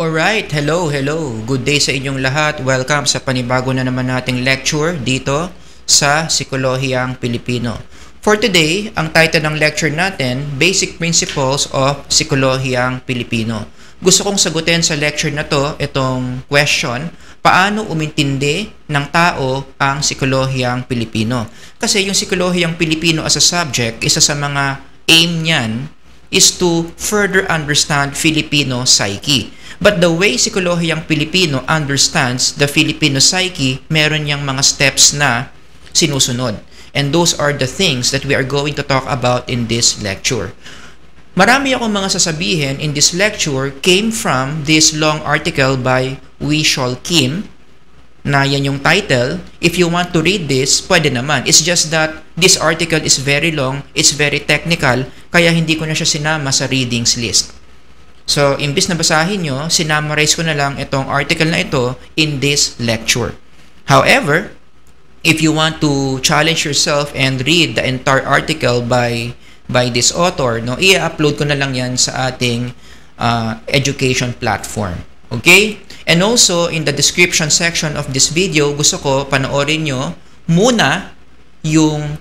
Alright, hello. Good day sa inyong lahat. Welcome sa panibago na naman nating lecture dito sa Psikolohiyang Pilipino. For today, ang title ng lecture natin, Basic Principles of Psikolohiyang Pilipino. Gusto kong sagutin sa lecture na to itong question, paano umintindi ng tao ang Psikolohiyang Pilipino? Kasi yung Psikolohiyang Pilipino as a subject, isa sa mga aim niyan is to further understand Filipino psyche. But the way Psikolohiyang Pilipino understands the Filipino psyche, meron niyang mga steps na sinusunod. And those are the things that we are going to talk about in this lecture. Marami akong mga sasabihin in this lecture came from this long article by Wee Shol Kim, na yan yung title. If you want to read this, pwede naman. It's just that this article is very long, it's very technical, kaya hindi ko na siya sinama sa readings list. So, imbis na basahin nyo, sinamarize ko na lang itong article na ito in this lecture. However, if you want to challenge yourself and read the entire article by this author, no, i-upload ko na lang yan sa ating education platform. Okay? And also, in the description section of this video, gusto ko panoorin nyo muna yung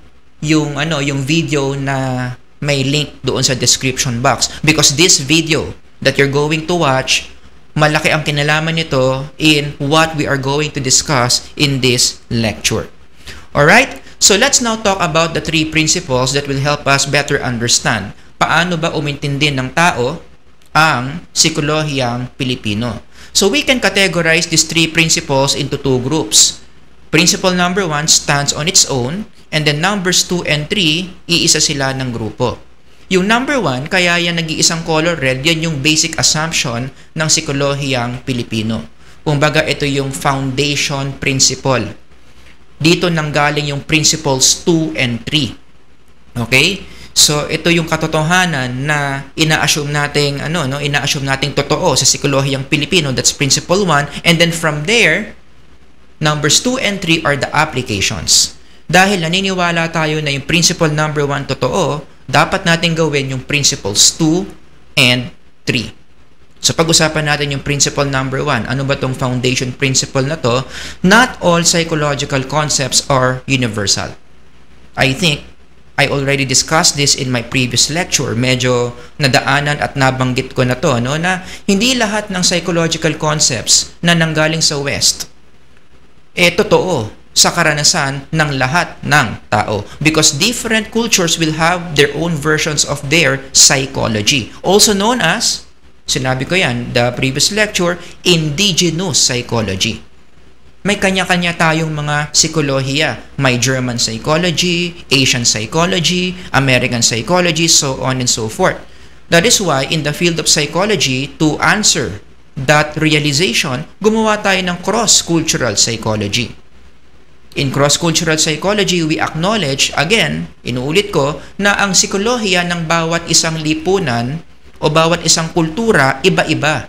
video na may link doon sa description box. Because this video that you're going to watch, malaki ang kinalaman nito in what we are going to discuss in this lecture. Alright? So let's now talk about the three principles that will help us better understand paano ba umintindi ng tao ang Psikolohiyang Pilipino. So we can categorize these three principles into two groups. Principle number 1 stands on its own, and then numbers 2 and 3, iisa sila ng grupo. Yung number 1, kaya yan nag-iisang color red, yan yung basic assumption ng Psikolohiyang Pilipino. Kumbaga, ito yung foundation principle. Dito nanggaling yung principles 2 and 3. Okay? So, ito yung katotohanan na ina-assume nating totoo sa Psikolohiyang Pilipino. That's principle 1. And then from there, numbers 2 and 3 are the applications. Dahil naniniwala tayo na yung principle number 1 totoo, dapat natin gawin yung principles 2 and 3. So, pag-usapan natin yung principle number 1. Ano ba tong foundation principle na to? Not all psychological concepts are universal. I think I already discussed this in my previous lecture. Medyo nadaanan at nabanggit ko na to, no? Na hindi lahat ng psychological concepts na nanggaling sa West totoo sa karanasan ng lahat ng tao. Because different cultures will have their own versions of their psychology. Also known as, sinabi ko yan, the previous lecture, indigenous psychology. May kanya-kanya tayong mga psikolohiya. May German psychology, Asian psychology, American psychology, so on and so forth. That is why in the field of psychology, to answer that realization, gumawa tayo ng cross-cultural psychology. In cross-cultural psychology, we acknowledge, again, inuulit ko, na ang psikolohiya ng bawat isang lipunan o bawat isang kultura, iba-iba.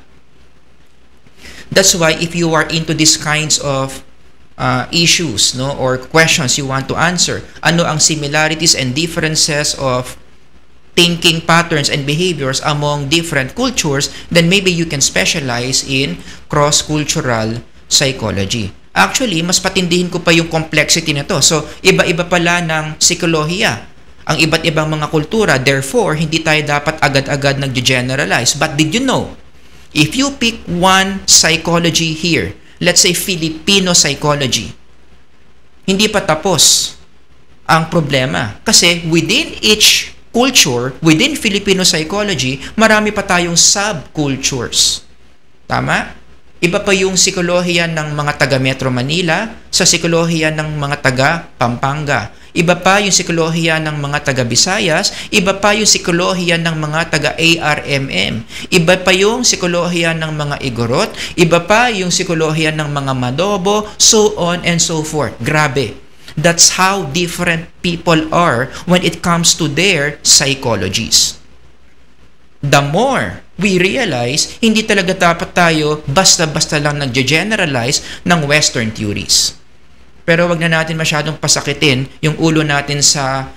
That's why if you are into these kinds of issues, no, or questions you want to answer, ano ang similarities and differences of thinking patterns and behaviors among different cultures, then maybe you can specialize in cross-cultural psychology. Actually, mas patindihin ko pa yung complexity nito. So, iba-iba pala ng psikolohiya ang iba't ibang mga kultura. Therefore, hindi tayo dapat agad-agad nag-generalize. But did you know, if you pick one psychology here, let's say Filipino psychology, hindi pa tapos ang problema. Kasi within each culture, within Filipino psychology, marami pa tayong subcultures. Tama? Iba pa yung psikolohiya ng mga taga Metro Manila sa psikolohiya ng mga taga Pampanga. Iba pa yung psikolohiya ng mga taga Visayas, iba pa yung psikolohiya ng mga taga ARMM, iba pa yung psikolohiya ng mga Igorot, iba pa yung psikolohiya ng mga Madobo, so on and so forth. Grabe. That's how different people are when it comes to their psychologies. The more we realize, hindi talaga dapat tayo basta-basta lang nag-generalize ng Western theories. Pero wag na natin masyadong pasakitin yung ulo natin sa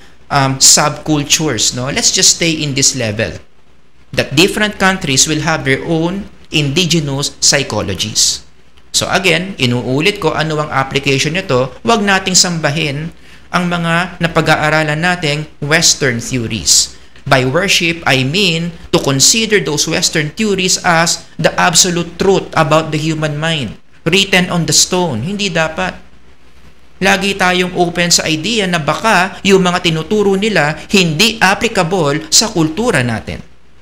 subcultures, no? Let's just stay in this level. That different countries will have their own indigenous psychologies. So again, inuulit ko ano ang application nito, huwag nating sambahin ang mga napag-aaralan nating Western theories. By worship, I mean to consider those Western theories as the absolute truth about the human mind, written on the stone. Hindi dapat. Lagi tayong open sa idea na baka yung mga tinuturo nila hindi applicable sa kultura natin.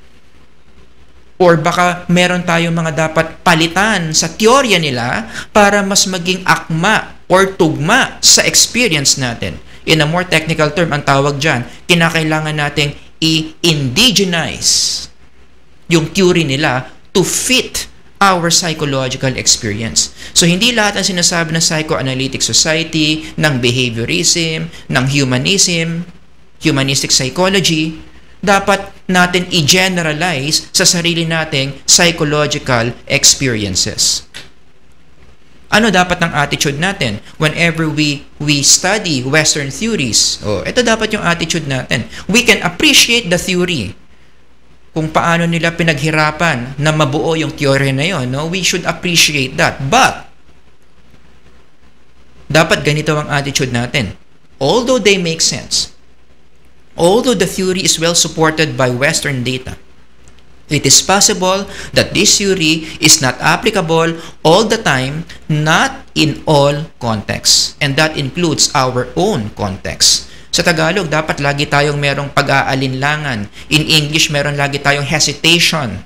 Or baka meron tayong mga dapat palitan sa teorya nila para mas maging akma or tugma sa experience natin. In a more technical term, ang tawag dyan, kinakailangan nating i-indigenize yung theory nila to fit our psychological experience. So, hindi lahat ang sinasabi ng psychoanalytic society, ng behaviorism, ng humanism, humanistic psychology, dapat natin i-generalize sa sarili nating psychological experiences. Ano dapat ang attitude natin whenever we study Western theories? Ito dapat yung attitude natin. We can appreciate the theory. Kung paano nila pinaghirapan na mabuo yung theory na yun, no? We should appreciate that. But, dapat ganito ang attitude natin. Although they make sense, although the theory is well supported by Western data, it is possible that this theory is not applicable all the time, not in all contexts. And that includes our own context. Sa Tagalog, dapat lagi tayong merong pag-aalinlangan. In English, meron lagi tayong hesitation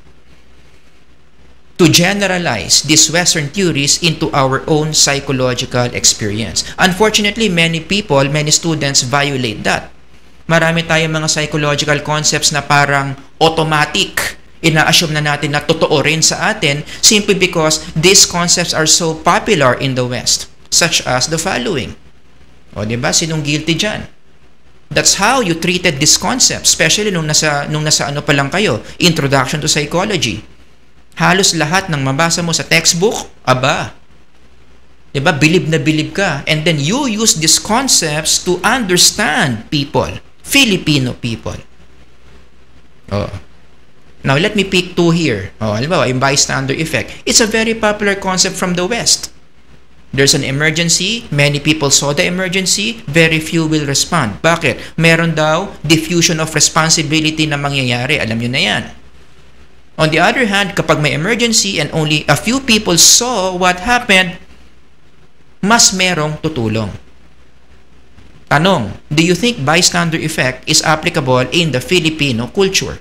to generalize these Western theories into our own psychological experience. Unfortunately, many people, many students violate that. Marami tayong mga psychological concepts na parang automatic. Ina-assume na natin na totoo rin sa atin simply because these concepts are so popular in the West, such as the following. O, diba? Sinong guilty dyan? That's how you treated this concept, especially nung nasa ano pa lang kayo, Introduction to Psychology. Halos lahat ng mabasa mo sa textbook, aba, diba? Bilib na bilib ka. And then you use these concepts to understand people. Filipino people. Now, let me pick two here. Halimbawa, yung bystander effect. It's a very popular concept from the West. There's an emergency. Many people saw the emergency. Very few will respond. Bakit? Meron daw diffusion of responsibility na mangyayari. Alam nyo na yan. On the other hand, kapag may emergency and only a few people saw what happened, mas merong tutulong. Tanong, do you think bystander effect is applicable in the Filipino culture?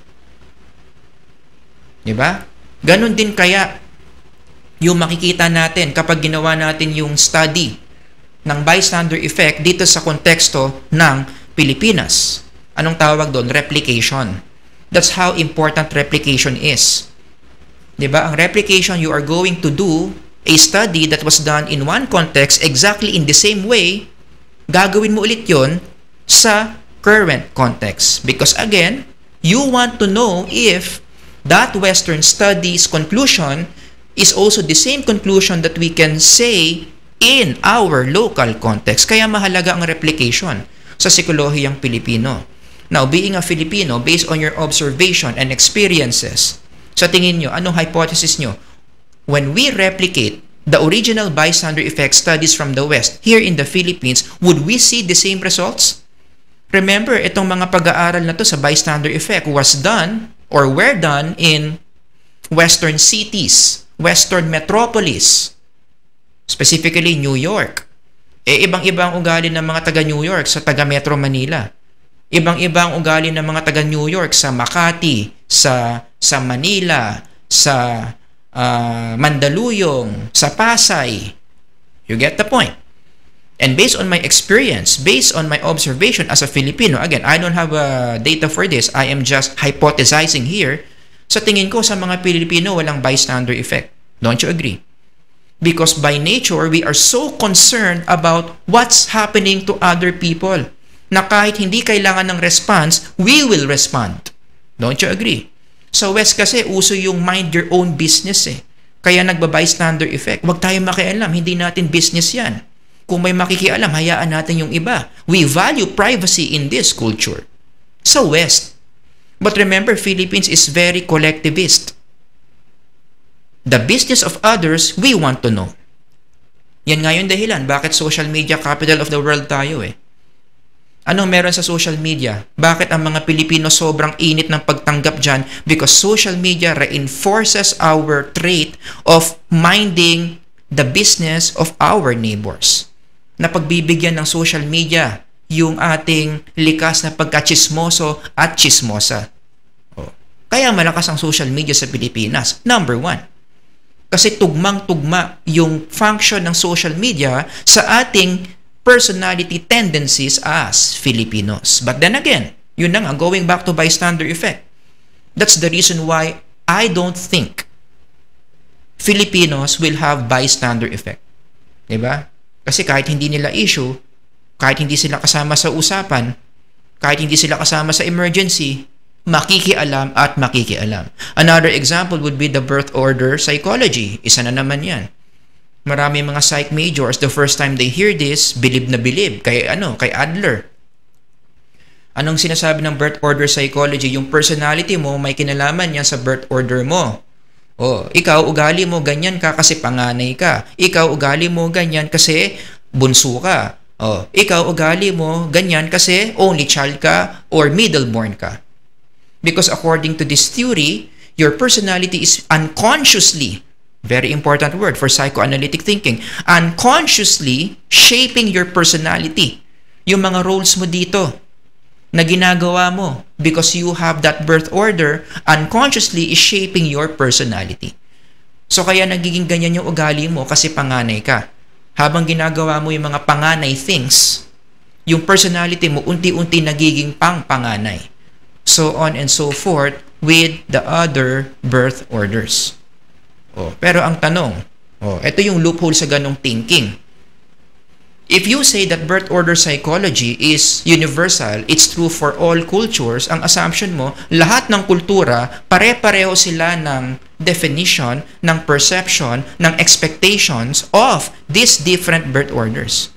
Diba? Ganon din kaya yung makikita natin kapag ginawa natin yung study ng bystander effect dito sa konteksto ng Pilipinas. Anong tawag doon? Replication. That's how important replication is. Diba? Ang replication, you are going to do a study that was done in one context exactly in the same way, gagawin mo ulit yon sa current context. Because again, you want to know if that Western study's conclusion is also the same conclusion that we can say in our local context. Kaya mahalaga ang replication sa psikolohiyang Pilipino. Now, being a Filipino, based on your observation and experiences, sa tingin nyo, anong hypothesis nyo? When we replicate the original bystander effect studies from the West here in the Philippines, would we see the same results? Remember, itong mga pag-aaral na to sa bystander effect was done or were done in Western cities, Western metropolis, specifically New York. Ibang-ibang ugali ng mga taga New York sa taga Metro Manila. Ibang-ibang ugali ng mga taga New York sa Makati, sa Manila, sa Mandaluyong, sa Pasay. You get the point. And based on my experience, based on my observation as a Filipino, again, I don't have data for this. I am just hypothesizing here. Sa tingin ko, sa mga Pilipino, walang bystander effect. Don't you agree? Because by nature, we are so concerned about what's happening to other people na kahit hindi kailangan ng response, we will respond. Don't you agree? Sa West kasi, uso yung mind your own business eh. Kaya nagba-bystander effect. Huwag tayong makialam, hindi natin business yan. Kung may makikialam, hayaan natin yung iba. We value privacy in this culture. Sa West. But remember, Philippines is very collectivist. The business of others, we want to know. Yan nga yung dahilan. Bakit social media capital of the world tayo eh? Anong meron sa social media? Bakit ang mga Pilipino sobrang init ng pagtanggap dyan? Because social media reinforces our trait of minding the business of our neighbors. Na pagbibigyan ng social media yung ating likas na pagkachismoso at chismosa. Kaya malakas ang social media sa Pilipinas. Number 1. Kasi tugmang-tugma yung function ng social media sa ating personality tendencies as Filipinos. But then again, yun na nga, going back to bystander effect. That's the reason why I don't think Filipinos will have bystander effect. Diba? Kasi kahit hindi nila issue, kahit hindi sila kasama sa usapan, kahit hindi sila kasama sa emergency, makikialam at makikialam. Another example would be the birth order psychology. Isa na naman yan. Marami mga psych majors, the first time they hear this, bilib na bilib. Kay Adler. Anong sinasabi ng birth order psychology? Yung personality mo, may kinalaman yan sa birth order mo. Ikaw, ugali mo ganyan ka kasi panganay ka. Ikaw, ugali mo ganyan kasi bunso ka. Ikaw, ugali mo ganyan kasi only child ka or middleborn ka. Because according to this theory, your personality is unconsciously, very important word for psychoanalytic thinking, unconsciously shaping your personality. Yung mga roles mo dito na ginagawa mo because you have that birth order, unconsciously is shaping your personality. So kaya nagiging ganyan yung ugali mo kasi panganay ka. Habang ginagawa mo yung mga panganay things, yung personality mo unti-unti nagiging pang-panganay. So on and so forth with the other birth orders. Pero ang tanong, ito yung loophole sa ganong thinking. If you say that birth order psychology is universal, it's true for all cultures, ang assumption mo, lahat ng kultura, pare-pareho sila ng definition, ng perception, ng expectations of these different birth orders.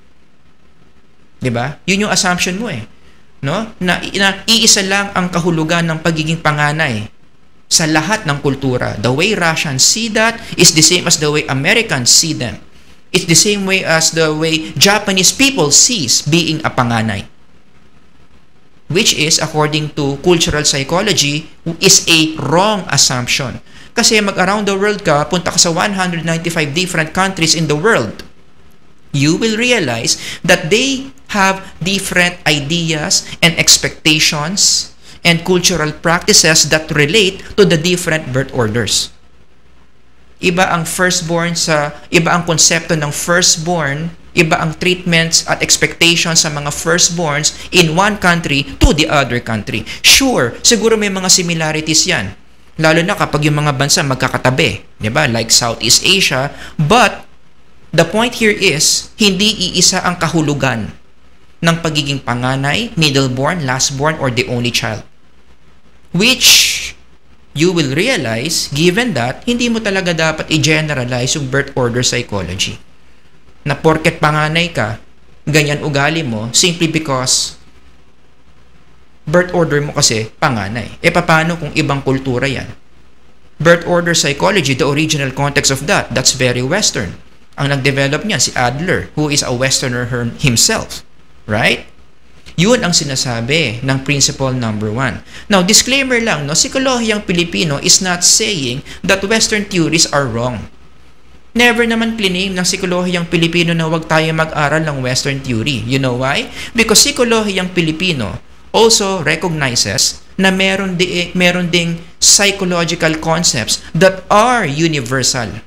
Diba? Yun yung assumption mo eh. No? Na iisa lang ang kahulugan ng pagiging panganay sa lahat ng kultura. The way Russians see that is the same as the way Americans see them. It's the same way as the way Japanese people sees being a panganay. Which is, according to cultural psychology, is a wrong assumption. Kasi mag-around the world ka, punta ka sa 195 different countries in the world, you will realize that they have different ideas and expectations and cultural practices that relate to the different birth orders. Iba ang iba ang konsepto ng firstborn, iba ang treatments at expectations sa mga firstborns in one country to the other country. Sure, siguro may mga similarities yan. Lalo na kapag yung mga bansa magkakatabi, di ba? Like Southeast Asia. But the point here is, hindi iisa ang kahulugan ng pagiging panganay, middleborn, lastborn, or the only child. Which you will realize, given that, hindi mo talaga dapat i-generalize yung birth order psychology. Na porket panganay ka, ganyan ugali mo, simply because birth order mo kasi panganay. Paano kung ibang kultura yan? Birth order psychology, the original context of that's very Western. Ang nag-develop niyan, si Adler, who is a Westerner himself. Right? Yun ang sinasabi ng principle number 1. Now, disclaimer lang, Psikolohiyang Pilipino is not saying that Western theories are wrong. Never naman claim ng Psikolohiyang Pilipino na huwag tayo mag-aral ng Western theory. You know why? Because Psikolohiyang Pilipino also recognizes na meron ding psychological concepts that are universal.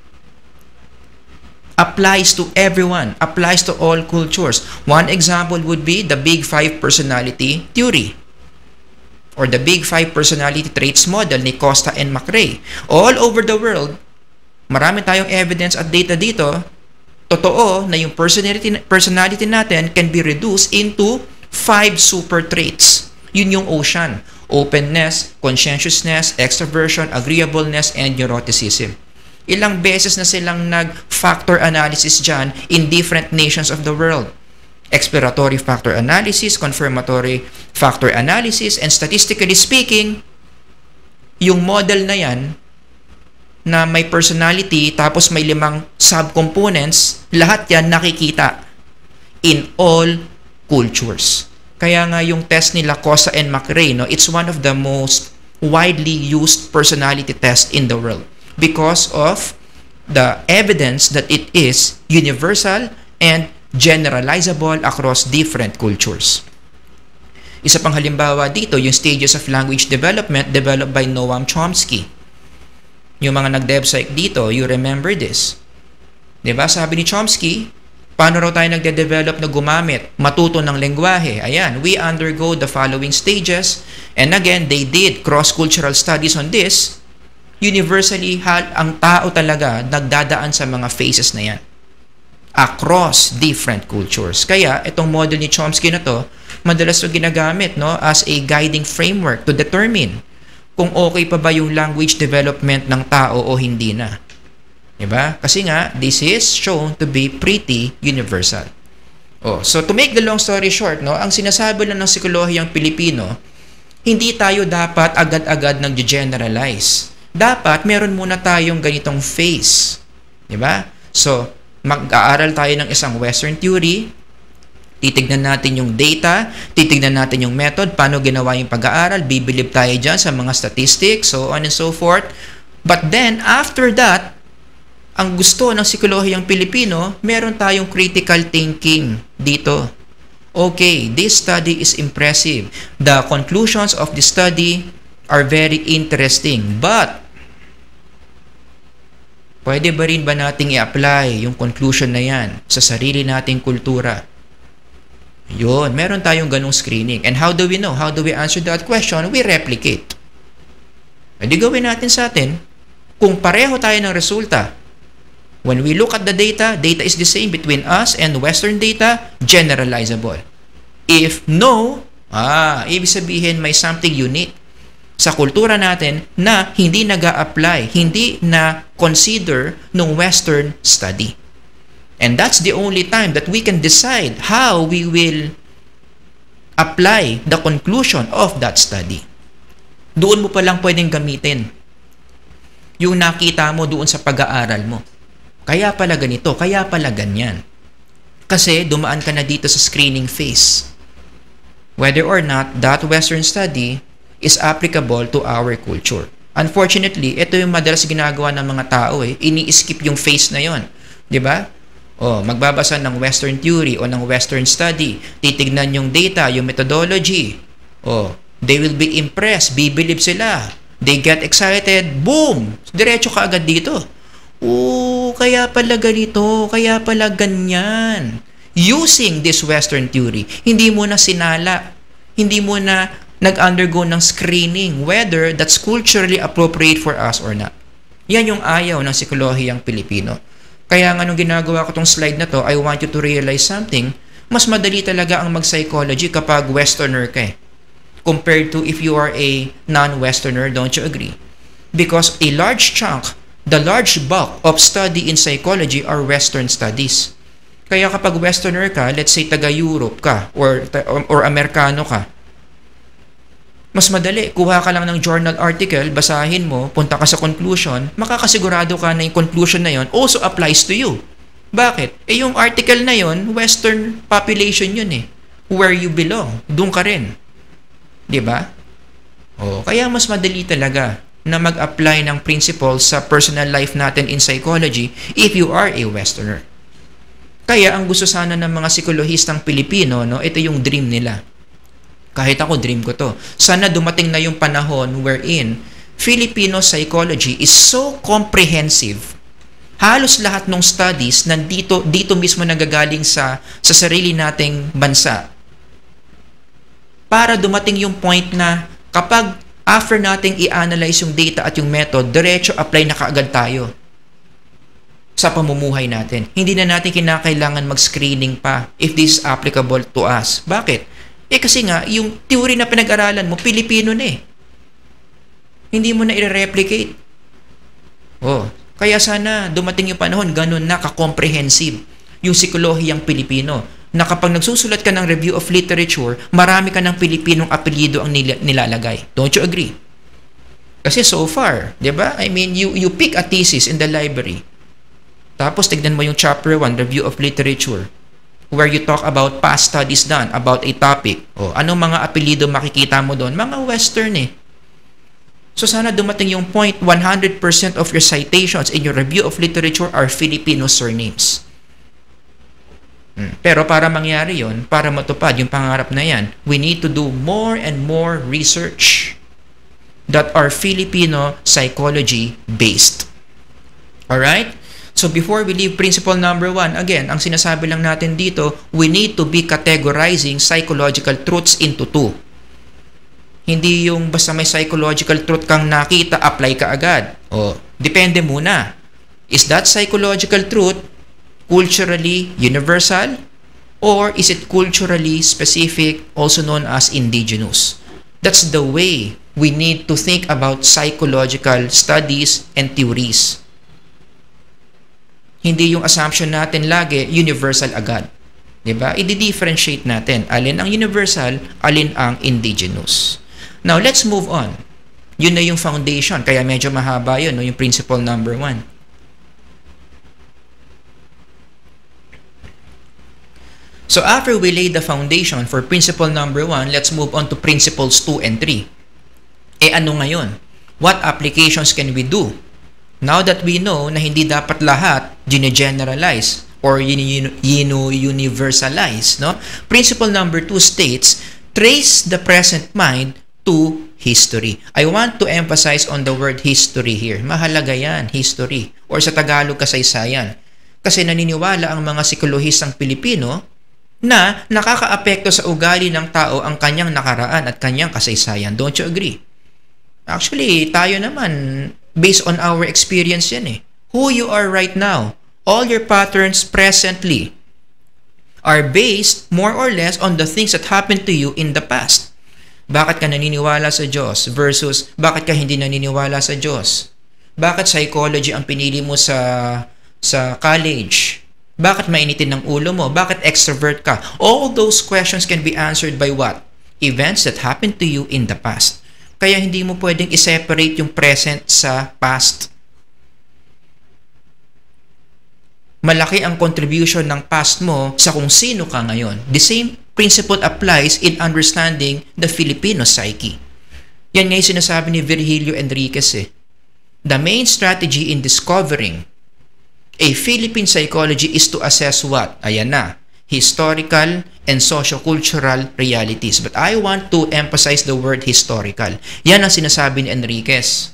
Applies to everyone, applies to all cultures. One example would be the Big Five personality theory or the Big Five personality traits model ni Costa and McRae. All over the world, marami tayong evidence at data dito. Totoo na yung personality natin can be reduced into 5 super traits. Yun yung ocean: openness, conscientiousness, extroversion, agreeableness, and neuroticism. Ilang beses na silang nag-factor analysis dyan in different nations of the world. Exploratory factor analysis, confirmatory factor analysis, and statistically speaking, yung model na yan, na may personality tapos may 5 subcomponents, lahat yan nakikita in all cultures. Kaya nga yung test nila Cosa and McRae, no, it's one of the most widely used personality test in the world because of the evidence that it is universal and generalizable across different cultures. Isa pang halimbawa dito, yung stages of language development developed by Noam Chomsky. Yung mga nag-dev-psych dito, you remember this. Diba? Sabi ni Chomsky, paano raw tayo nagde-develop na gumamit, matuto ng lengguwahe? Ayan, we undergo the following stages. And again, they did cross-cultural studies on this. Universally, ang tao talaga nagdadaan sa mga phases na yan across different cultures. Kaya, itong model ni Chomsky na to, madalas ito ginagamit, no, as a guiding framework to determine kung okay pa ba yung language development ng tao o hindi na. Diba? Kasi nga, this is shown to be pretty universal. So to make the long story short, no, ang sinasabi lang ng psikolohiyang Pilipino, hindi tayo dapat agad-agad nag-generalize. Dapat meron muna tayong ganitong phase. Diba? So, mag-aaral tayo ng isang Western theory, titignan natin yung data, titignan natin yung method, paano ginawa yung pag-aaral, bibilib tayo dyan sa mga statistics, so on and so forth. But then, after that, ang gusto ng psikolohiyang Pilipino, meron tayong critical thinking dito. Okay, this study is impressive. The conclusions of the study are very interesting. But, pwede ba rin ba nating i-apply yung conclusion na yan sa sarili nating kultura? Yun, meron tayong ganung screening. And how do we know? How do we answer that question? We replicate. Pwede gawin natin sa atin, kung pareho tayo ng resulta, when we look at the data, data is the same between us and Western data, generalizable. If no, ibig sabihin may something unique sa kultura natin na hindi nag-a-apply, hindi na consider ng Western study. And that's the only time that we can decide how we will apply the conclusion of that study. Doon mo pa lang pwedeng gamitin yung nakita mo doon sa pag-aaral mo. Kaya pala ganito, kaya pala ganyan. Kasi dumaan ka na dito sa screening phase. Whether or not that Western study is applicable to our culture. Unfortunately, ito yung madalas ginagawa ng mga tao ini-skip yung phase na yon, 'di ba? Magbabasa ng Western theory o ng Western study, titignan yung data, yung methodology. They will be impressed, bibilib sila. They get excited, boom! Diretso ka agad dito. Kaya pala ganito, kaya pala ganyan. Using this Western theory, hindi mo na sinala, hindi mo na nag-undergo ng screening whether that's culturally appropriate for us or not. Yan yung ayaw ng psikolohiyang Pilipino. Kaya nga nung ginagawa ko tong slide na to, I want you to realize something, mas madali talaga ang mag-psychology kapag Westerner ka compared to if you are a non-Westerner, don't you agree? Because a large chunk, the large bulk of study in psychology are Western studies. Kaya kapag Westerner ka, let's say taga-Europe ka or Amerikano ka, mas madali, kuha ka lang ng journal article, basahin mo, punta ka sa conclusion, makakasigurado ka na yung conclusion na yon also applies to you. Bakit? Yung article na yon, Western population yun where you belong, doon ka rin. Diba? Kaya mas madali talaga na mag-apply ng principles sa personal life natin in psychology if you are a Westerner. Kaya ang gusto sana ng mga psikolohistang Pilipino, ito yung dream nila. Kahit ako, dream ko to. Sana dumating na yung panahon wherein Filipino psychology is so comprehensive. Halos lahat ng studies dito mismo nagagaling sa sarili nating bansa. Para dumating yung point na kapag after nating i-analyze yung data at yung method, diretso apply na kaagad tayo sa pamumuhay natin. Hindi na natin kinakailangan mag-screening pa if this is applicable to us. Bakit? Kasi nga, yung theory na pinag-aralan mo, Pilipino na Hindi mo na i-replicate. Kaya sana dumating yung panahon, ganun na ka-comprehensive yung psikolohiyang Pilipino. Na kapag nagsusulat ka ng review of literature, marami ka ng Pilipinong apelyido ang nilalagay. Don't you agree? Kasi so far, 'di ba? I mean, you pick a thesis in the library. Tapos tignan mo yung chapter 1, review of literature, where you talk about past studies done about a topic. O anong mga apelyido makikita mo doon? Mga western eh. So sana dumating yung point 100% of your citations in your review of literature are Filipino surnames. Pero para mangyari yon, para matupad yung pangarap na yan, we need to do more and more research that are Filipino psychology based. Alright? So before we leave principle number 1, again, ang sinasabi lang natin dito, we need to be categorizing psychological truths into two. Hindi yung basta may psychological truth kang nakita, apply ka agad. O, depende muna. Is that psychological truth culturally universal, or is it culturally specific, also known as indigenous? That's the way we need to think about psychological studies and theories. Hindi yung assumption natin lagi universal agad. Diba? I-differentiate natin alin ang universal, alin ang indigenous. Now, let's move on. Yun na yung foundation, kaya medyo mahaba yun, no? Yung principle number 1. So after we lay the foundation for principle number 1, let's move on to principles 2 and 3. Ano ngayon? What applications can we do? Now that we know na hindi dapat lahat gine-generalize or universalize, no? Principle number 2 states, trace the present mind to history. I want to emphasize on the word history here. Mahalaga yan, history. Or sa Tagalog, kasaysayan. Kasi naniniwala ang mga psikolohistang Pilipino na nakakaapekto sa ugali ng tao ang kanyang nakaraan at kanyang kasaysayan. Don't you agree? Actually, tayo naman, based on our experience yan eh. Who you are right now, all your patterns presently are based more or less on the things that happened to you in the past. Bakit ka naniniwala sa Diyos versus bakit ka hindi naniniwala sa Diyos? Bakit psychology ang pinili mo sa college? Bakit mainitin ng ulo mo? Bakit extrovert ka? All those questions can be answered by what? Events that happened to you in the past. Kaya hindi mo pwedeng i-separate yung present sa past. Malaki ang contribution ng past mo sa kung sino ka ngayon. The same principle applies in understanding the Filipino psyche. Yan nga yung sinasabi ni Virgilio Enriquez eh. The main strategy in discovering a Philippine psychology is to assess what? Ayan na. Historical and socio-cultural realities. But I want to emphasize the word historical. Yan ang sinasabi ni Enriquez.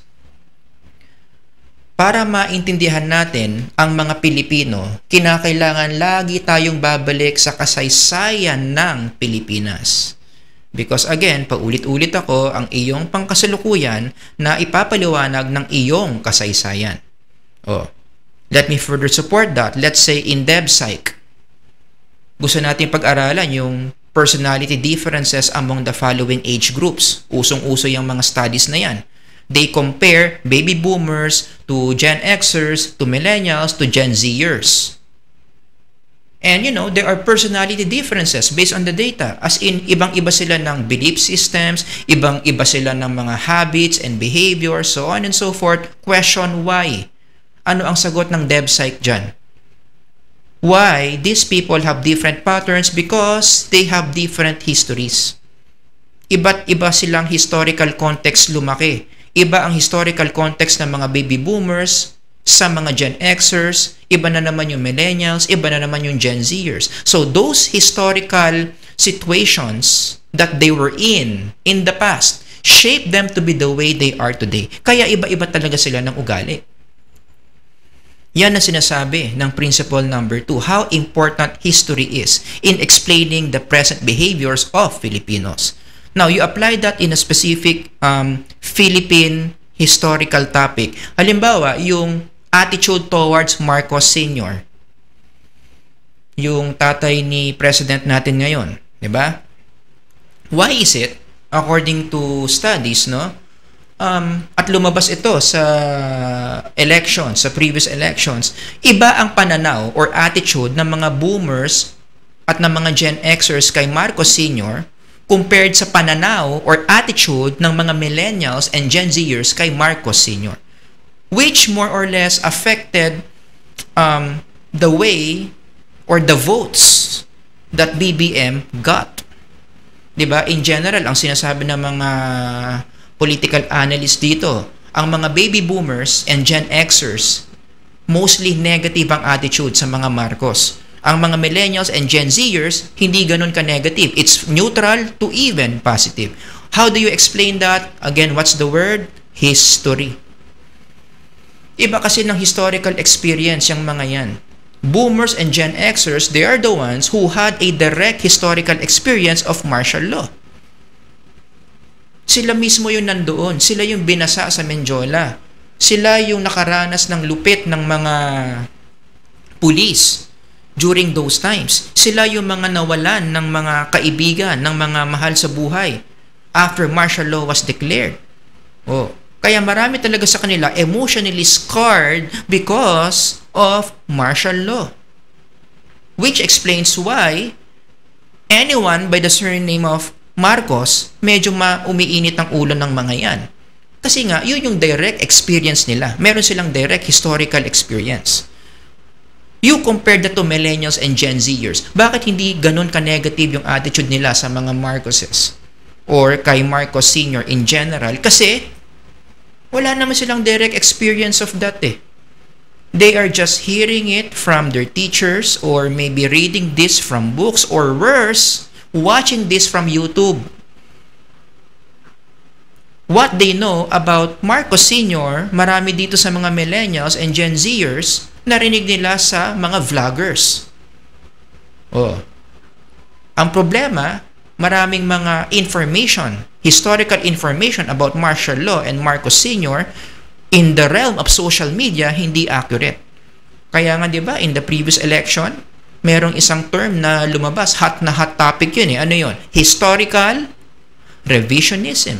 Para maintindihan natin ang mga Pilipino, kinakailangan lagi tayong babalik sa kasaysayan ng Pilipinas. Because again, paulit-ulit ako ang iyong pangkasalukuyan na ipapaliwanag ng iyong kasaysayan. Let me further support that. Let's say in DebPsych, gusto natin pag-aralan yung personality differences among the following age groups. Usong-uso yung mga studies na yan. They compare baby boomers to Gen Xers, to millennials, to Gen Zers. And there are personality differences based on the data. As in, ibang-iba sila ng belief systems, ibang-iba sila ng mga habits and behavior, so on and so forth. Question why? Ano ang sagot ng DebPsych dyan? Why these people have different patterns? Because they have different histories. Iba't iba silang historical context lumaki. Iba ang historical context ng mga baby boomers sa mga Gen Xers, iba na naman yung millennials, iba na naman yung Gen Zers. So those historical situations that they were in the past shape them to be the way they are today. Kaya iba-iba talaga sila ng ugali. Yan ang sinasabi ng principle number 2, how important history is in explaining the present behaviors of Filipinos. Now, you apply that in a specific Philippine historical topic. Halimbawa, yung attitude towards Marcos Sr., yung tatay ni President natin ngayon, di ba? Why is it, according to studies, at lumabas ito sa elections, sa previous elections, iba ang pananaw or attitude ng mga boomers at ng mga Gen Xers kay Marcos Sr. compared sa pananaw or attitude ng mga millennials and Gen Zers kay Marcos Sr., which more or less affected the way or the votes that BBM got. Diba? In general, ang sinasabi ng mga political analysts dito, ang mga baby boomers and Gen Xers, mostly negative ang attitude sa mga Marcos. Ang mga millennials and Gen Zers, hindi ganun ka-negative. It's neutral to even positive. How do you explain that? Again, what's the word? History. Iba kasi ng historical experience yung mga yan. Boomers and Gen Xers, they are the ones who had a direct historical experience of martial law. Sila mismo yung nandoon. Sila yung binasa sa Menjola. Sila yung nakaranas ng lupit ng mga pulis during those times. Sila yung mga nawalan ng mga kaibigan, ng mga mahal sa buhay after martial law was declared. Kaya marami talaga sa kanila emotionally scarred because of martial law. Which explains why anyone by the surname of Marcos, medyo umiinit ang ulo ng mga yan. Kasi nga, yun yung direct experience nila. Meron silang direct historical experience. You compare that to millennials and Gen Zers. Bakit hindi ganun ka-negative yung attitude nila sa mga Marcoses? Or kay Marcos Sr. in general? Kasi, wala naman silang direct experience of that eh. They are just hearing it from their teachers or maybe reading this from books or worse, watching this from YouTube. What they know about Marcos Sr., marami dito sa mga millennials and Gen Zers, narinig nila sa mga vloggers. Ang problema, maraming mga information, historical information about martial law and Marcos Sr. in the realm of social media, hindi accurate. Kaya nga, di ba, in the previous election, merong isang term na lumabas, hot na hot topic yun eh. Ano yun? Historical revisionism.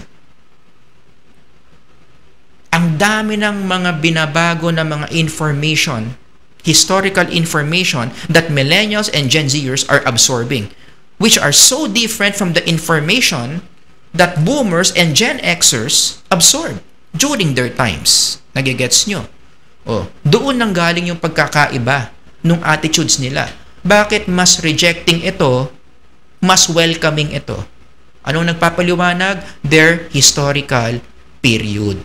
Ang dami ng mga binabago na mga information, historical information that millennials and Gen Zers are absorbing, which are so different from the information that boomers and Gen Xers absorb during their times. Nagigets nyo? Doon nang galing yung pagkakaiba ng attitudes nila. Bakit mas rejecting ito, mas welcoming ito? Anong nagpapaliwanag? Their historical period.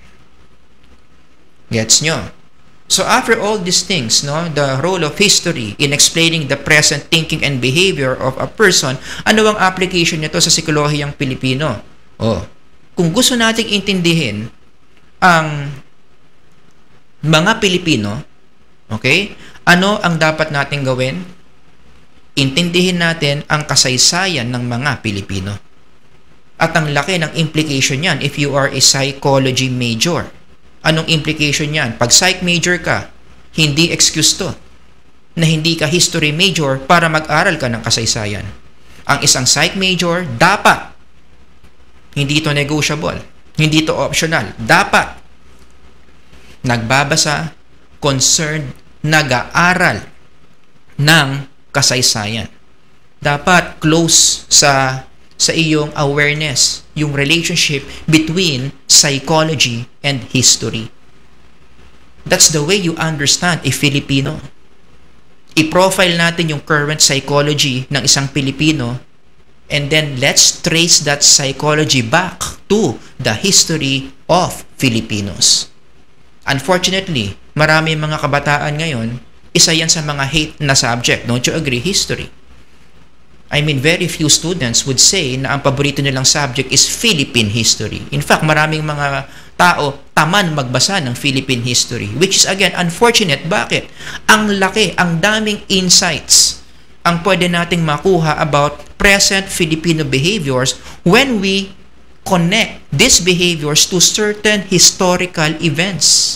Gets nyo? So after all these things, the role of history in explaining the present thinking and behavior of a person, ano ang application nito sa psikolohiyang Pilipino? Kung gusto nating intindihin ang mga Pilipino, okay? Ano ang dapat nating gawin? Intindihin natin ang kasaysayan ng mga Pilipino. At ang laki ng implication yan if you are a psychology major. Anong implication yan? Pag psych major ka, hindi excuse to na hindi ka history major para mag-aral ka ng kasaysayan. Ang isang psych major, dapat, hindi to negotiable, hindi to optional, dapat nagbabasa, concerned, nag-aaral ng kasaysayan. Dapat close sa iyong awareness yung relationship between psychology and history. That's the way you understand a Filipino. I-profile natin yung current psychology ng isang Pilipino and then let's trace that psychology back to the history of Filipinos. Unfortunately, marami mga kabataan ngayon, isa yan sa mga hate na subject. Don't you agree? History. I mean, very few students would say na ang paborito nilang subject is Philippine history. In fact, maraming mga tao taman magbasa ng Philippine history, which is again unfortunate. Bakit? Ang laki, ang daming insights ang pwede nating makuha about present Filipino behaviors when we connect these behaviors to certain historical events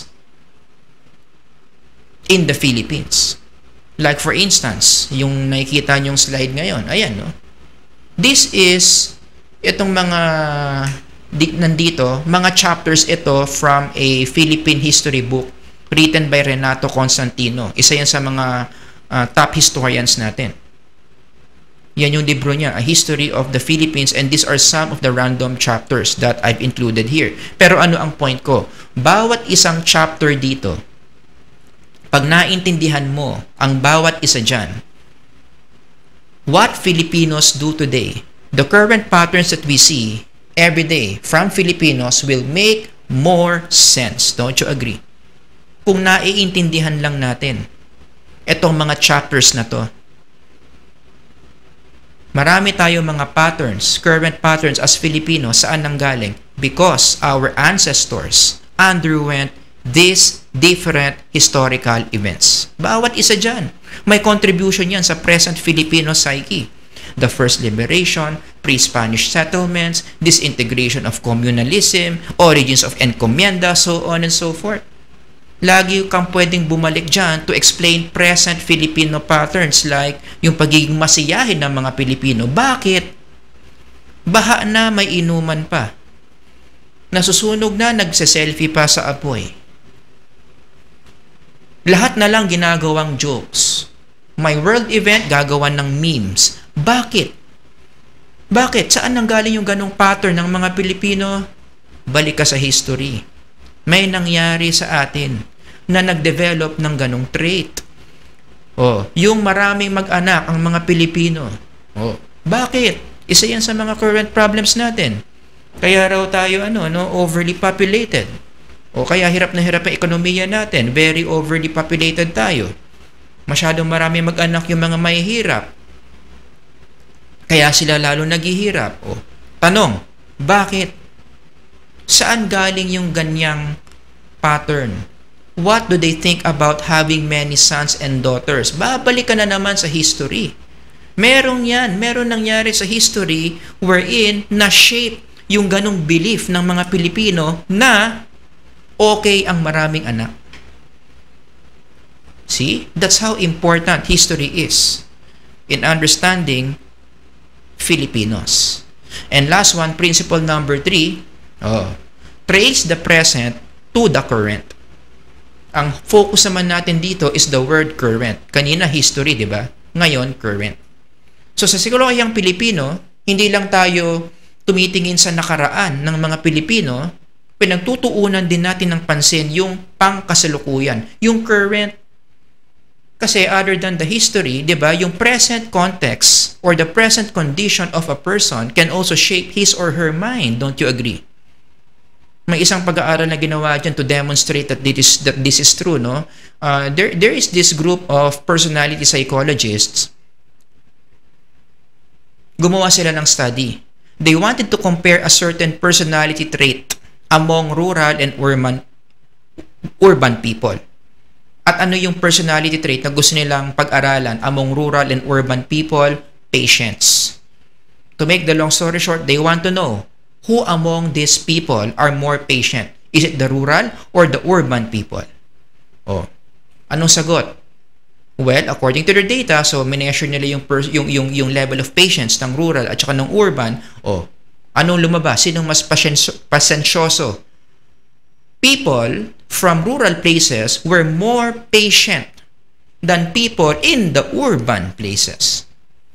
in the Philippines. Like for instance, yung nakikita nyong slide ngayon, ayan, no? This is, itong mga nandito, mga chapters ito from a Philippine history book written by Renato Constantino. Isa yan sa mga top historians natin. Yan yung libro niya, A History of the Philippines, and these are some of the random chapters that I've included here. Pero ano ang point ko? Bawat isang chapter dito, pag naintindihan mo ang bawat isa dyan, what Filipinos do today, the current patterns that we see every day from Filipinos will make more sense. Don't you agree? Kung naiintindihan lang natin itong mga chapters na to. Marami tayong mga patterns, current patterns as Filipinos, saan nanggaling? Because our ancestors underwent these different historical events. Bawat isa dyan, may contribution yan sa present Filipino psyche. The first liberation, pre-Spanish settlements, disintegration of communalism, origins of encomienda, so on and so forth. Lagi kang pwedeng bumalik dyan to explain present Filipino patterns like yung pagiging masiyahin ng mga Pilipino. Bakit? Baha na, may inuman pa. Nasusunog na, nagse-selfie pa sa apoy. Lahat na lang ginagawang jokes. May world event, gagawan ng memes. Bakit? Bakit? Saan nanggaling yung ganong pattern ng mga Pilipino? Balik ka sa history. May nangyari sa atin na nag-develop ng ganong trait. Yung maraming mag-anak ang mga Pilipino. Bakit? Isa yan sa mga current problems natin. Kaya raw tayo overly populated. Kaya hirap na hirap ang ekonomiya natin. Very overly populated tayo. Masyadong marami mag-anak yung mga mahihirap. Kaya sila lalo naghihirap. Tanong, bakit? Saan galing yung ganyang pattern? What do they think about having many sons and daughters? Babalik ka na naman sa history. Merong nangyari sa history wherein na-shape yung ganong belief ng mga Pilipino na okay ang maraming anak. See? That's how important history is in understanding Filipinos. And last one, principle number 3, trace the present to the current. Ang focus naman natin dito is the word current. Kanina history, di ba? Ngayon, current. So sa psikolohiyang Pilipino, hindi lang tayo tumitingin sa nakaraan ng mga Pilipino, pinagtutuunan din natin ng pansin yung pangkasalukuyan, yung current. Kasi other than the history, di ba, yung present context or the present condition of a person can also shape his or her mind. Don't you agree? May isang pag-aaral na ginawa dyan to demonstrate that this is true, no? There is this group of personality psychologists. Gumawa sila ng study. They wanted to compare a certain personality trait among rural and urban people. At ano yung personality trait na gusto nilang pag-aralan among rural and urban people? Patience. To make the long story short, they want to know who among these people are more patient? Is it the rural or the urban people? Anong sagot? Well, according to their data, so mineasure nila yung level of patience ng rural at saka ng urban. Anong lumabas? Sinong mas pasensyoso? People from rural places were more patient than people in the urban places.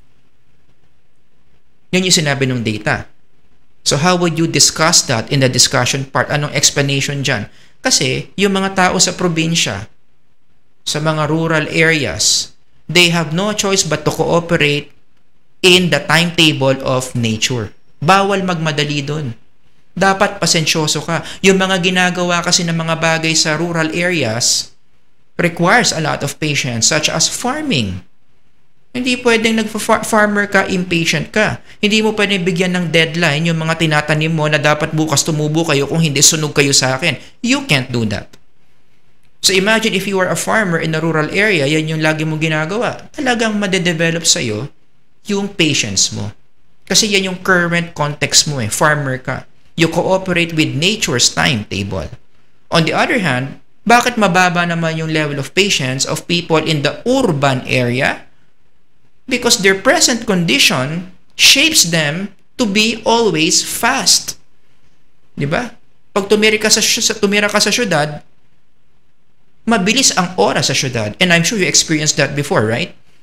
Yun yung sinabi ng data. So how would you discuss that in the discussion part? Anong explanation dyan? Kasi yung mga tao sa probinsya, sa mga rural areas, they have no choice but to cooperate in the timetable of nature. Bawal magmadali doon. Dapat pasensyoso ka. Yung mga ginagawa kasi ng mga bagay sa rural areas requires a lot of patience, such as farming. Hindi pwedeng nag-farmer ka, impatient ka. Hindi mo pwedeng bigyan ng deadline yung mga tinatanim mo na dapat bukas tumubo kayo, kung hindi sunog kayo sa akin. You can't do that. So imagine if you are a farmer in a rural area, yan yung lagi mong ginagawa. Talagang madedevelop sa'yo yung patience mo. Kasi yan yung current context mo farmer ka. You cooperate with nature's timetable. On the other hand, bakit mababa naman yung level of patience of people in the urban area? Because their present condition shapes them to be always fast. Diba? Pag tumira ka sa syudad, mabilis ang oras sa syudad. And I'm sure you experienced that before, right?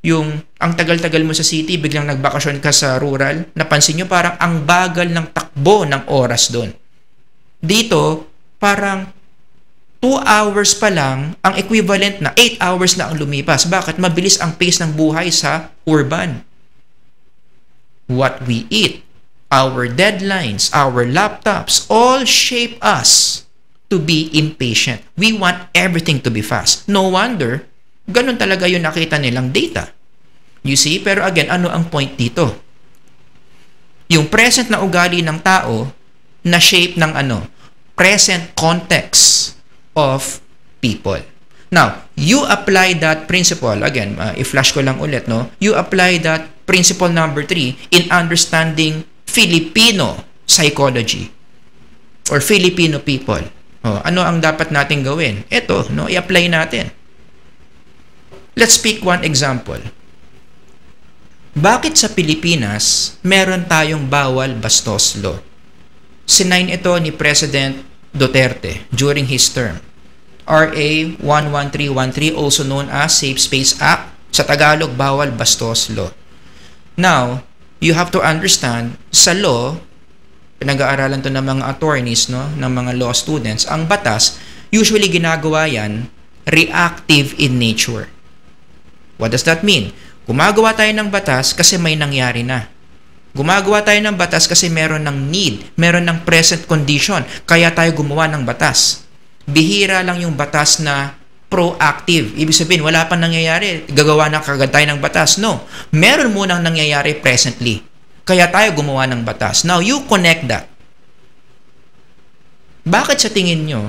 Yung ang tagal-tagal mo sa city, biglang nagbakasyon ka sa rural, napansin nyo parang ang bagal ng takbo ng oras doon. Dito, parang 2 hours pa lang, ang equivalent na 8 hours na ang lumipas. Bakit? Mabilis ang pace ng buhay sa urban. What we eat, our deadlines, our laptops, all shape us to be impatient. We want everything to be fast. No wonder, ganun talaga yung nakita nilang data. You see? Pero again, ano ang point dito? Yung present na ugali ng tao na shape ng present context of people. Now, you apply that principle, again, i-flash ko lang ulit, no? You apply that principle number 3 in understanding Filipino psychology or Filipino people. Ano ang dapat natin gawin? Ito, no, i-apply natin. Let's pick one example. Bakit sa Pilipinas meron tayong bawal bastos law? Sinign ito ni President Duterte during his term. RA 11313, also known as Safe Space Act. Sa Tagalog, bawal bastos law. Now, you have to understand, sa law, pinag-aaralan to ng mga attorneys, no, ng mga law students, ang batas, usually ginagawa yan, reactive in nature. What does that mean? Gumagawa tayo ng batas kasi may nangyari na. Gumagawa tayo ng batas kasi meron ng need, meron ng present condition, kaya tayo gumawa ng batas. Bihira lang yung batas na proactive. Ibig sabihin, wala pa nangyayari, gagawa na kagad tayo ng batas. No. Meron munang nangyayari presently. Kaya tayo gumawa ng batas. Now, you connect that. Bakit sa tingin nyo,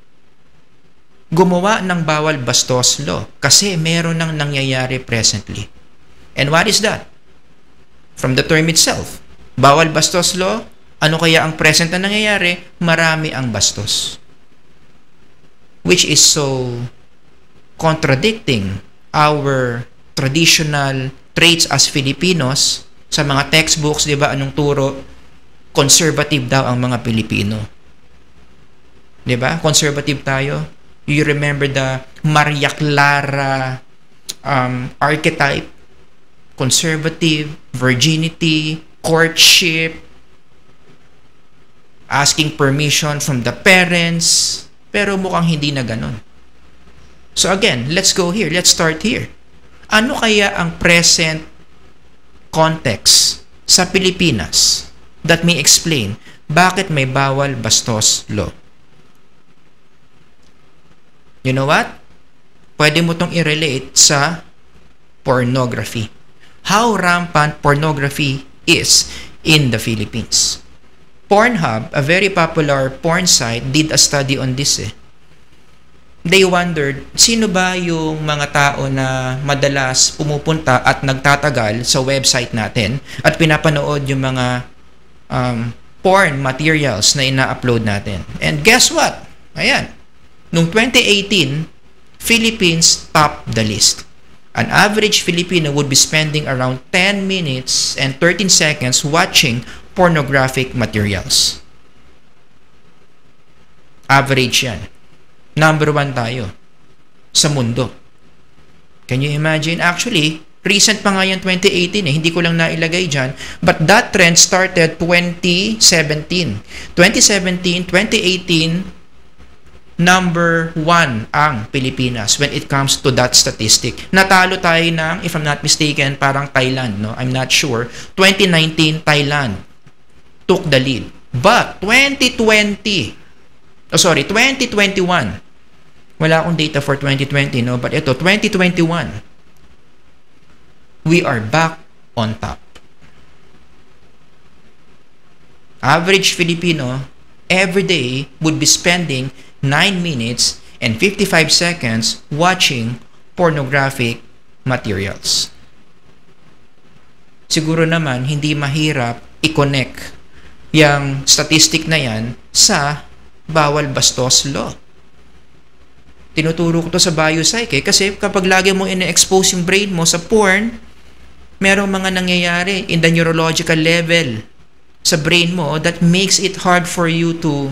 gumawa ng bawal bastos law? Kasi meron nang nangyayari presently. And what is that? From the term itself. Bawal bastos law, ano kaya ang present na nangyayari? Marami ang bastos. Which is so contradicting our traditional traits as Filipinos. Sa mga textbooks, di ba, anong turo? Conservative daw ang mga Pilipino. Di ba? Conservative tayo. You remember the Maria Clara archetype? Conservative, virginity, courtship, asking permission from the parents. Pero mukhang hindi na ganun. So again, let's go here. Let's start here. Ano kaya ang present context sa Pilipinas that may explain bakit may bawal bastos law? You know what? Pwede mo tong i-relate sa pornography. How rampant pornography is in the Philippines. Pornhub, a very popular porn site, did a study on this. They wondered, sino ba yung mga tao na madalas pumupunta at nagtatagal sa website natin at pinapanood yung mga porn materials na ina-upload natin. And guess what? Ayan. Noong 2018, Philippines topped the list. An average Filipino would be spending around 10 minutes and 13 seconds watching pornographic materials. Average yan. Number 1 tayo sa mundo. Can you imagine? Actually, recent pa nga yan 2018 eh. Hindi ko lang nailagay dyan. But that trend started 2017. 2017, 2018, number 1 ang Pilipinas when it comes to that statistic. Natalo tayo ng, if I'm not mistaken, parang Thailand, no? I'm not sure. 2019, Thailand took the lead. But 2021, wala akong data for 2020, no? But ito, 2021, we are back on top. Average Filipino every day would be spending 9 minutes and 55 seconds watching pornographic materials. Siguro naman, hindi mahirap i-connect yung statistic na yan sa bawal bastos law. Tinuturo ko to sa biopsych kasi kapag lagi mo ina-expose yung brain mo sa porn, merong mga nangyayari in the neurological level sa brain mo that makes it hard for you to,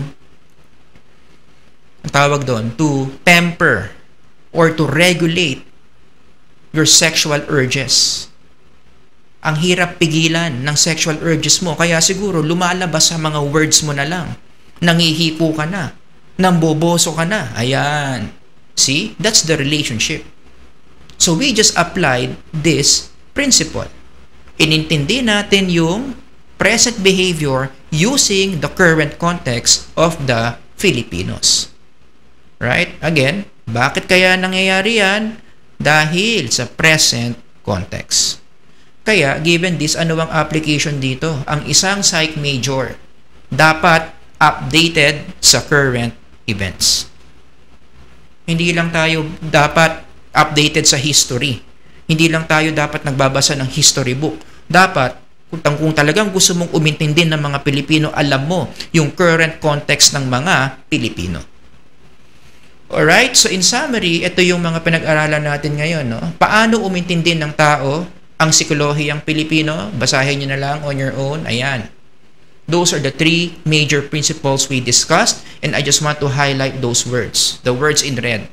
ang tawag doon, to temper or to regulate your sexual urges. Ang hirap pigilan ng sexual urges mo, kaya siguro lumalabas sa mga words mo na lang. Nangihipo ka na, namboboso ka na. Ayan. See? That's the relationship. So we just applied this principle. Inintindi natin yung present behavior using the current context of the Filipinos. Right? Again, bakit kaya nangyayari yan? Dahil sa present context. Kaya, given this, ano ang application dito? Ang isang psych major dapat updated sa current events. Hindi lang tayo dapat updated sa history. Hindi lang tayo dapat nagbabasa ng history book. Dapat, kung talagang gusto mong umintindi ng mga Pilipino, alam mo yung current context ng mga Pilipino. Alright? So in summary, ito yung mga pinag-aralan natin ngayon. No? Paano umintindi ng tao ang psikolohiyang Pilipino? Basahin nyo na lang on your own. Ayan. Those are the 3 major principles we discussed, and I just want to highlight those words. The words in red.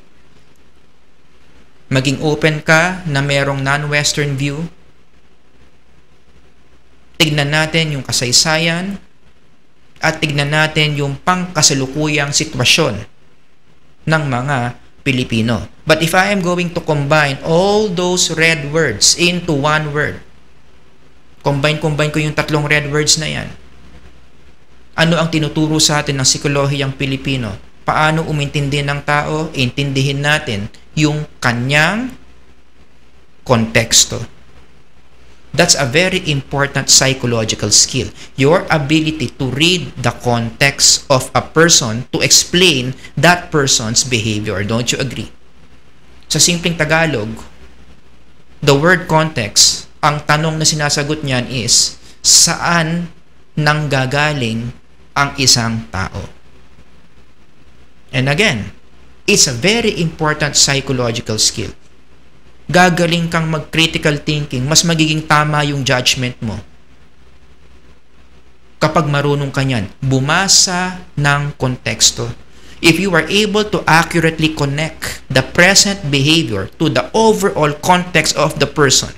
Maging open ka na merong non-Western view. Tignan natin yung kasaysayan at tignan natin yung pangkasalukuyang sitwasyon ng mga Pilipino. But if I am going to combine all those red words into one word, combine ko yung 3 red words na yan. Ano ang tinuturo sa atin ng psikolohiyang Pilipino? Paano umintindi ng tao? Intindihin natin yung kanyang konteksto. That's a very important psychological skill. Your ability to read the context of a person to explain that person's behavior. Don't you agree? Sa simpleng Tagalog, the word context, ang tanong na sinasagot niyan is, saan nanggagaling ang isang tao? And again, it's a very important psychological skill. Gagaling kang mag-critical thinking, mas magiging tama yung judgment mo. Kapag marunong ka niyan, bumasa ng konteksto. If you are able to accurately connect the present behavior to the overall context of the person,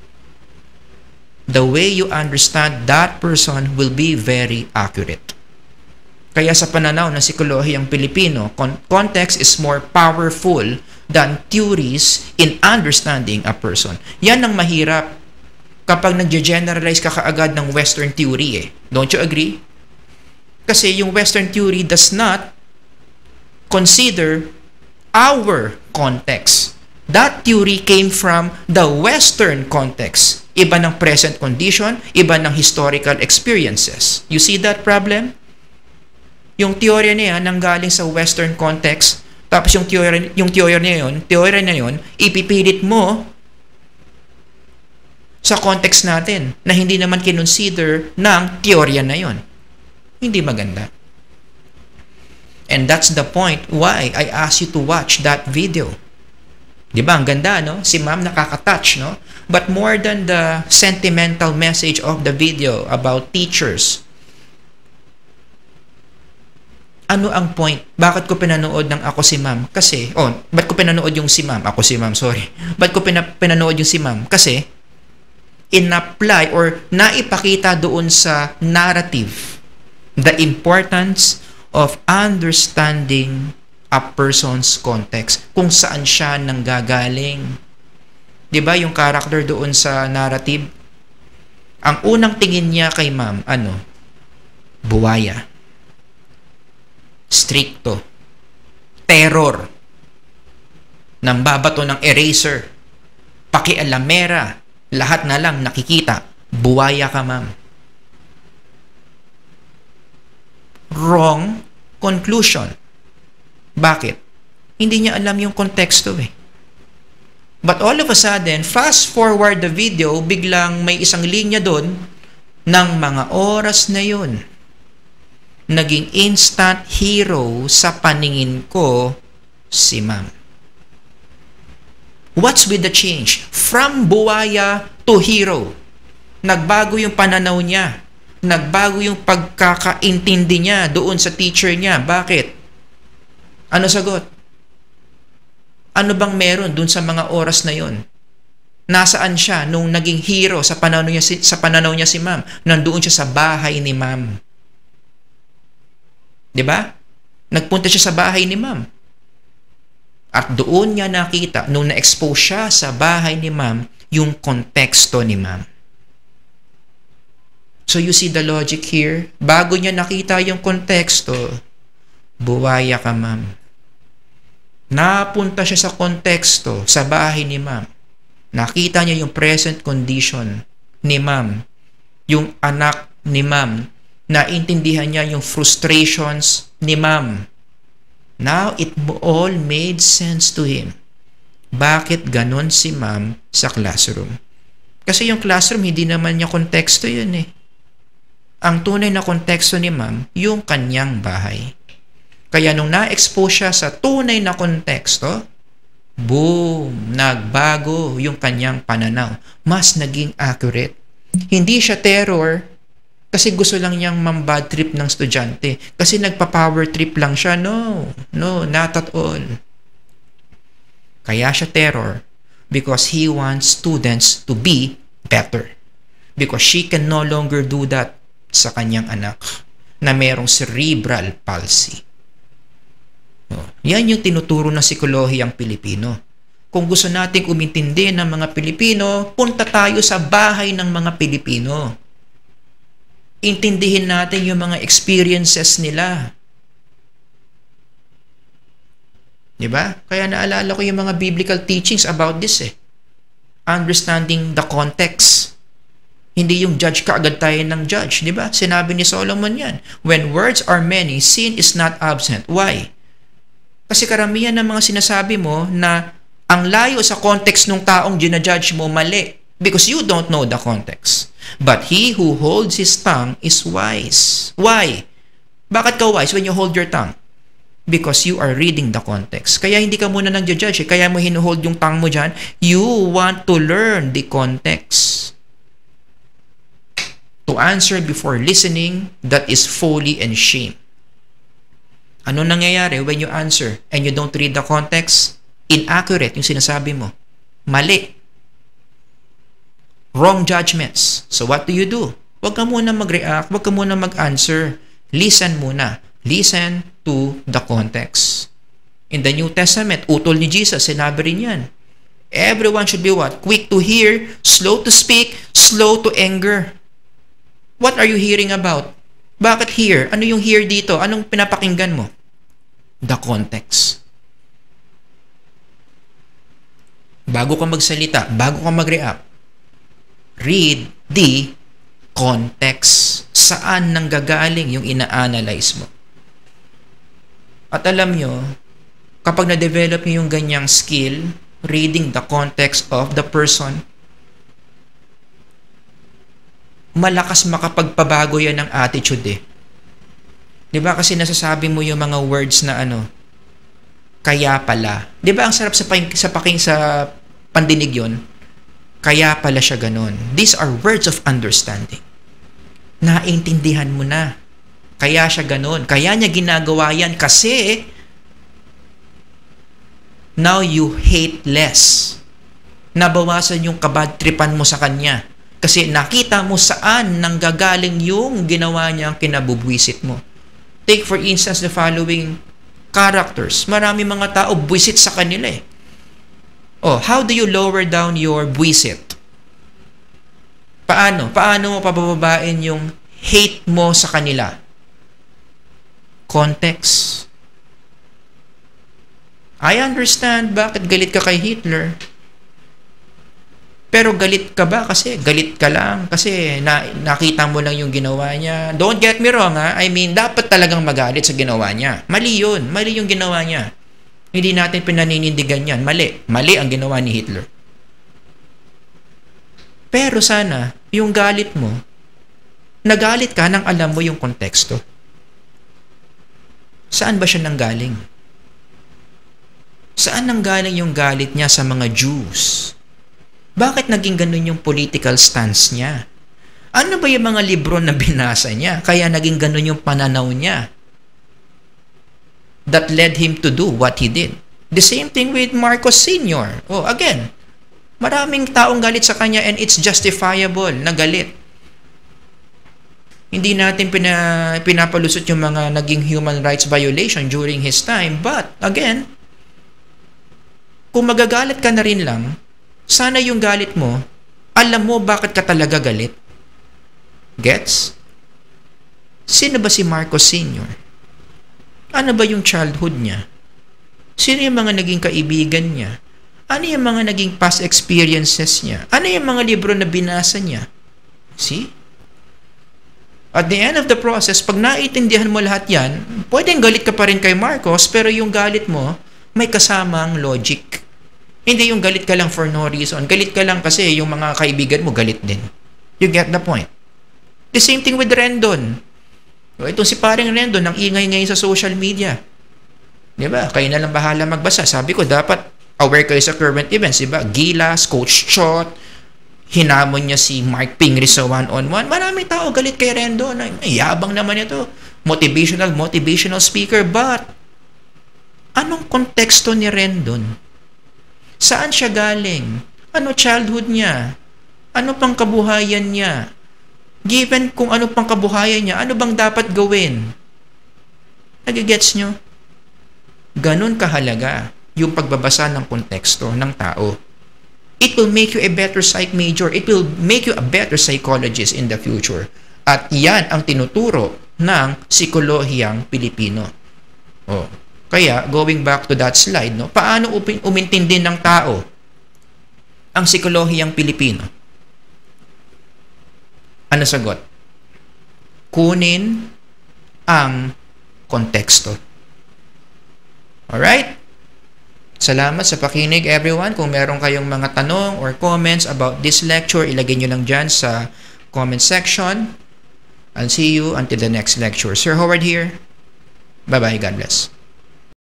the way you understand that person will be very accurate. Kaya sa pananaw ng psikolohiyang Pilipino, context is more powerful than theories in understanding a person. Yan ang mahirap kapag nag-generalize ka kaagad ng Western theory eh. Don't you agree? Kasi yung Western theory does not consider our context. That theory came from the Western context. Iba ng present condition, iba ng historical experiences. You see that problem? Yung teorya niya nanggaling sa Western context, tapos yung teorya na yun, ipipilit mo sa context natin na hindi naman kinonsider ng teorya na yun. Hindi maganda. And that's the point why I asked you to watch that video. Diba? Ang ganda, no? Si ma'am nakaka-touch, no? But more than the sentimental message of the video about teachers, ano ang point? Bakit ko pinanood ng Ako Si Ma'am? Kasi, ba't ko pinanood yung si Ma'am? Ako Si Ma'am, sorry. Ba't ko pinanood yung si Ma'am? Kasi, in-apply or naipakita doon sa narrative the importance of understanding a person's context, kung saan siya nanggagaling. Diba yung character doon sa narrative? Ang unang tingin niya kay Ma'am, buwaya. Stricto. Terror. Nambabato ng eraser. Pakialamera. Lahat na lang nakikita. Buwaya ka, Ma'am. Wrong conclusion. Bakit? Hindi niya alam yung konteksto eh. But all of a sudden, fast forward the video, biglang may isang linya doon ng mga oras na yun. Naging instant hero sa paningin ko si Ma'am. What's with the change? From buwaya to hero. Nagbago yung pananaw niya. Nagbago yung pagkakaintindi niya doon sa teacher niya. Bakit? Ano sagot? Ano bang meron doon sa mga oras na yon Nasaan siya nung naging hero sa pananaw niya si ma'am? Nandoon siya sa bahay ni ma'am. 'Di ba? Nagpunta siya sa bahay ni ma'am. At doon niya nakita, nung na-expose siya sa bahay ni ma'am, yung konteksto ni ma'am. So you see the logic here? Bago niya nakita yung konteksto, buwaya ka ma'am. Napunta siya sa konteksto, sa bahay ni ma'am. Nakita niya yung present condition ni ma'am, yung anak ni ma'am, naintindihan niya yung frustrations ni ma'am. Now, it all made sense to him. Bakit ganon si ma'am sa classroom? Kasi yung classroom, hindi naman niya konteksto yun eh. Ang tunay na konteksto ni ma'am, yung kanyang bahay. Kaya nung na-expose siya sa tunay na konteksto, boom! Nagbago yung kanyang pananaw. Mas naging accurate. Hindi siya terror kasi gusto lang niyang mambad trip ng estudyante. Kasi nagpa-power trip lang siya. No, not at all. Kaya siya terror because he wants students to be better. Because she can no longer do that sa kanyang anak na merong cerebral palsy. Yan yung tinuturo ng psikolohiyang Pilipino. Kung gusto nating umintindi ng mga Pilipino, punta tayo sa bahay ng mga Pilipino. Intindihin natin yung mga experiences nila. Diba? Kaya naalala ko yung mga biblical teachings about this eh. Understanding the context. Hindi yung judge ka agad tayo ng judge. Diba? Sinabi ni Solomon yan. When words are many, sin is not absent. Why? Kasi karamihan ng mga sinasabi mo na ang layo sa context ng taong ginajudge mo mali because you don't know the context. But he who holds his tongue is wise. Why? Bakit ka wise when you hold your tongue? Because you are reading the context. Kaya hindi ka muna nang-judge. Kaya mo hinuhold yung tongue mo dyan. You want to learn the context. To answer before listening, that is folly and shame. Ano nangyayari when you answer and you don't read the context? Inaccurate yung sinasabi mo. Mali. Wrong judgments. So what do? Huwag ka muna mag-react. Huwag ka muna mag-answer. Listen muna. Listen to the context. In the New Testament, utol ni Jesus, sinabi rin yan. Everyone should be what? Quick to hear, slow to speak, slow to anger. What are you hearing about? Bakit hear? Ano yung hear dito? Anong pinapakinggan mo? The context. Bago ka magsalita, bago ka mag-react, read the context. Saan nanggagaling yung ina-analyze mo? At alam nyo, kapag na-develop nyo yung ganyang skill, reading the context of the person, malakas makapagpabago yan ng attitude eh. Diba kasi nasasabi mo yung mga words na kaya pala. Diba ang sarap sa pandinig yun? Kaya pala siya ganun. These are words of understanding. Naintindihan mo na. Kaya siya ganun. Kaya niya ginagawa yan kasi now you hate less. Nabawasan yung kabadtripan mo sa kanya. Kasi nakita mo saan nanggagaling yung ginawa niya ang kinabubwisit mo. Take for instance the following characters. Marami mga tao buwisit sa kanila eh. Oh, how do you lower down your buwisit? Paano? Paano mo pabababain yung hate mo sa kanila? Context. I understand bakit galit ka kay Hitler. Pero galit ka ba? Kasi galit ka lang. Kasi nakita mo lang yung ginawa niya. Don't get me wrong ha. I mean, dapat talagang magalit sa ginawa niya. Mali yun. Mali yung ginawa niya. Hindi natin pinaninindigan yan. Mali. Mali ang ginawa ni Hitler. Pero sana, yung galit mo, nagalit ka nang alam mo yung konteksto. Saan ba siya nanggaling? Saan nanggaling yung galit niya sa mga Jews? Bakit naging ganun yung political stance niya? Ano ba yung mga libro na binasa niya? Kaya naging ganun yung pananaw niya that led him to do what he did. The same thing with Marcos Sr. Oh, again, Maraming taong galit sa kanya and it's justifiable na galit. Hindi natin pinapalusot yung mga naging human rights violation during his time. But, again, kung magagalit ka na rin lang, sana yung galit mo, alam mo bakit ka talaga galit. Gets? Sino ba si Marcos Sr.? Ano ba yung childhood niya? Sino yung mga naging kaibigan niya? Ano yung mga naging past experiences niya? Ano yung mga libro na binasa niya? See? At the end of the process, pag naiintindihan mo lahat yan, pwedeng galit ka pa rin kay Marcos, pero yung galit mo, may kasamang logic. Hindi yung galit ka lang for no reason. Galit ka lang kasi yung mga kaibigan mo galit din. You get the point? The same thing with Rendon. Itong si paring Rendon, ang ingay ngayon sa social media. Diba? Kayo na lang bahala magbasa. Sabi ko, dapat aware kayo sa current events. Diba? Gilas, Coach Chot, hinamon niya si Mark Pingri sa one-on-one. Maraming tao galit kay Rendon. Ay, yabang naman ito. Motivational speaker. But, anong konteksto ni Rendon? Saan siya galing? Ano childhood niya? Ano pang kabuhayan niya? Given kung ano pang kabuhayan niya, ano bang dapat gawin? Nagigets nyo? Ganon kahalaga yung pagbabasa ng konteksto ng tao. It will make you a better psych major. It will make you a better psychologist in the future. At yan ang tinuturo ng psikolohiyang Pilipino. Oh. Kaya, going back to that slide, no, paano umintindi ng tao ang psikolohiyang Pilipino? Ano sagot? Kunin ang konteksto. Alright? Salamat sa pakinig, everyone. Kung meron kayong mga tanong or comments about this lecture, ilagay nyo lang dyan sa comment section. I'll see you until the next lecture. Sir Howard here. Bye-bye. God bless.